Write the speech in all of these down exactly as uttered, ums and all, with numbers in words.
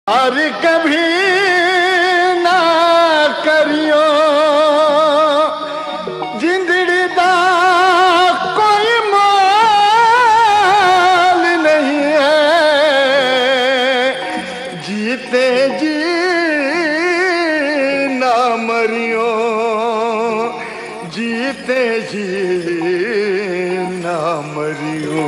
और कभी ना करियो जिंदड़ी दा कोई मोल नहीं है, जीते जी ना मरियो, जीते जी ना मरियो।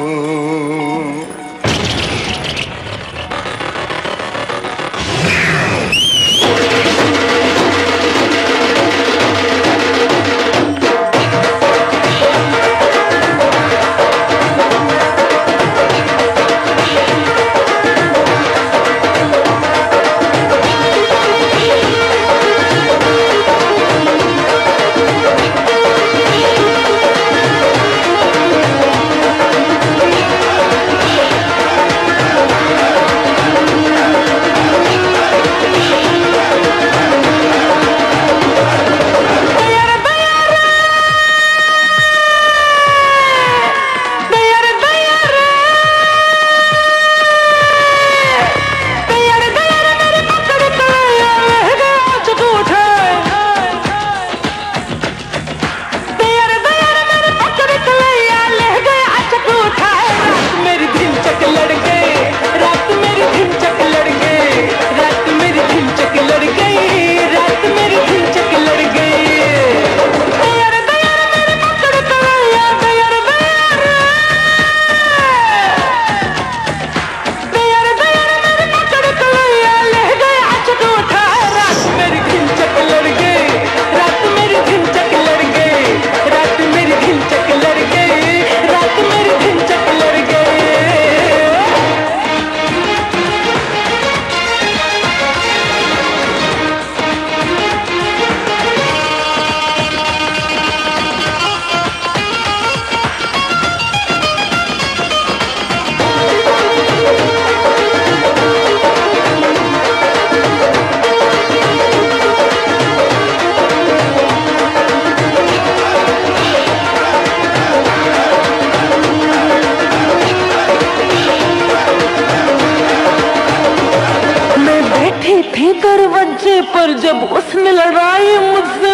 दरवाजे पर जब उसने लड़ाई मुझसे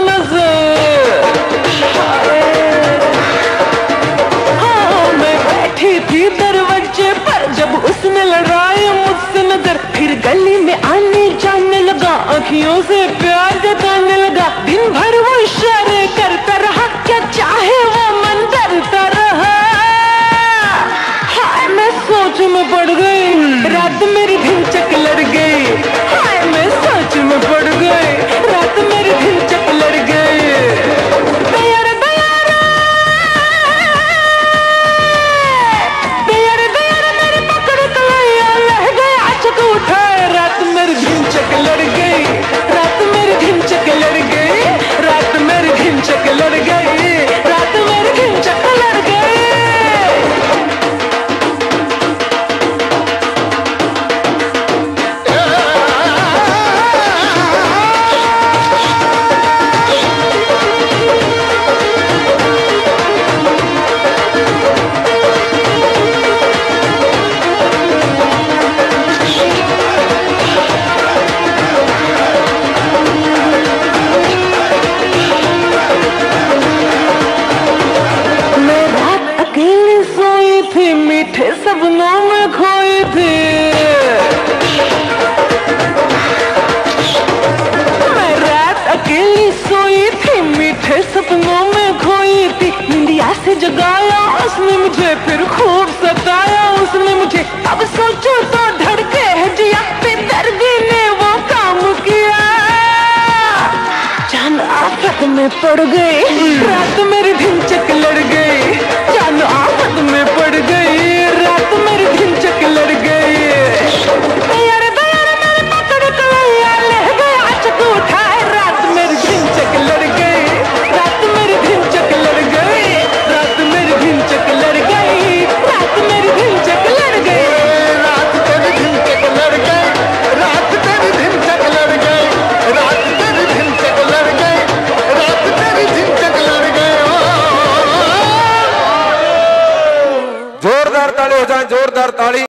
नजर, हाँ मैं बैठी थी दरवाजे पर जब उसने लड़ाई मुझसे नजर। फिर गली में आने जाने लगा, आँखियों से प्यार जताने लगा। दिन भर वो इशारे करता रहा, क्या चाहे वो मन करता रहा। हाय मैं सोच में पड़ गई, रात मेरी धिनचक लड़ गई। हाय मैं सोच में पड़ गई, रात मेरी धिनचक लड़ गई। दया रे दया रे, दया रे दया रे मेरी पकड़ कलैया लह गया चक उठाए। रात मेरी धिनचक लड़ गई, रात मेरी धिनचक लड़ गई, रात मेरी धिनचक लड़ गई, रात मेरी धिनचक लड़ गई। मीठे सपनों में खोई थी मैं, रात अकेली सोई थी, मीठे सपनों में खोई थी। निंदिया से जगाया उसने मुझे, फिर खूब सताया उसने मुझे। अब सोचो तो धड़के है जिया, बेदर्दी ने वो काम किया। जान आफत में पड़ गई, रात मेरी धिनचक लड़ गई। जान आफत में पड़ गई, रात मेरी धिनचक लड़ गई। दया रे दया रे मेरी पकड़ कलैया लह गया चक उठाए। रात मेरी धिनचक लड़ गई, रात मेरी धिनचक लड़ गई, रात मेरी धिनचक लड़ गई, रात मेरी धिनचक लड़ गई। रात तेरी धिनचक लड़ गई, रात तेरी धिनचक लड़ गई, रात तेरी धिनचक लड़ गई, रात तेरी धिनचक लड़ गई। जोरदार ताली हो जाए, जोरदार ताली।